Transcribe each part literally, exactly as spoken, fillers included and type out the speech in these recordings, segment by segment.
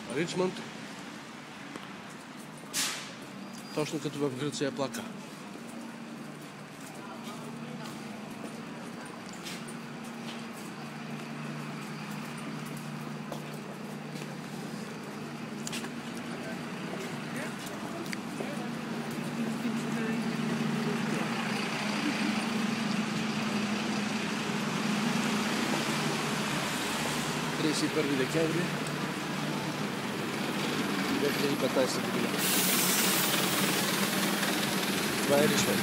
Ричмонд, точно като в Гърция плака. тридесет и първи декември две хиляди и петнадесета година. Това е Ричмонд.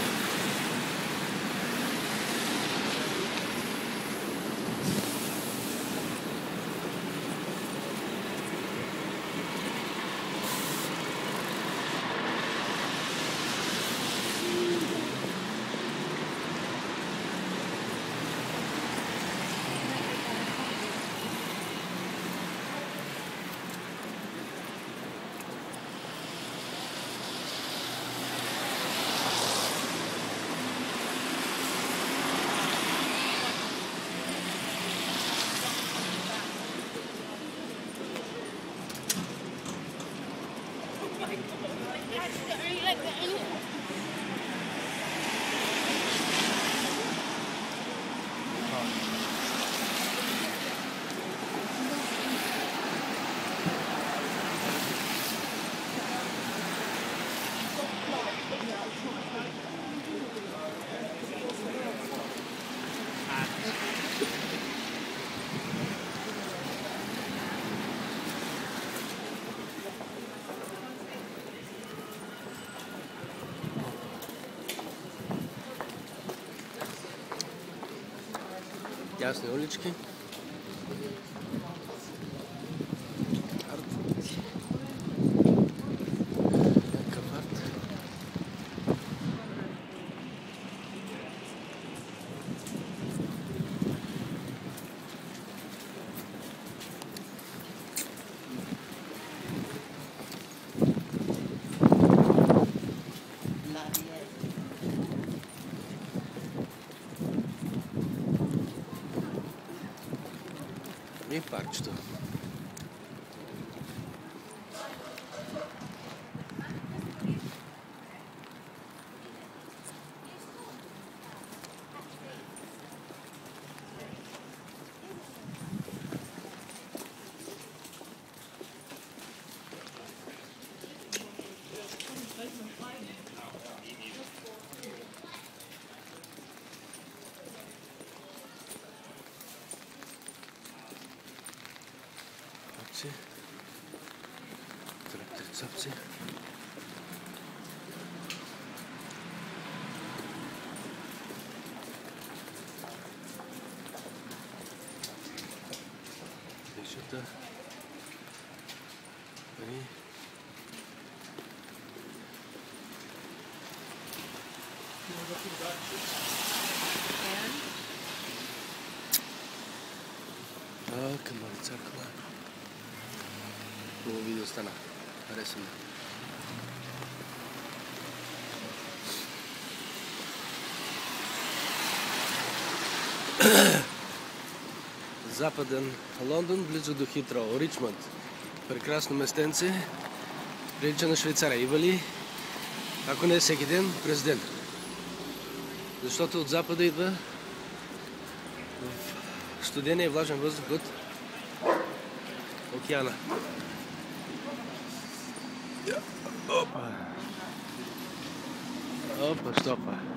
Ясни улички. Арт. Някакъв арт. И парчето. Трактор-цапци. Нещата. Пари. А, камър църква. Хубаво видео стана. Хареса ме. Западен Лондон, близо до Хитроу. Ричмонд. Прекрасно местенце. Прилича на Швейцария. Има ли, ако не е всеки ден, през ден? Защото от запада идва в студения и влажен въздух от океана. Опа. Опа, стопа.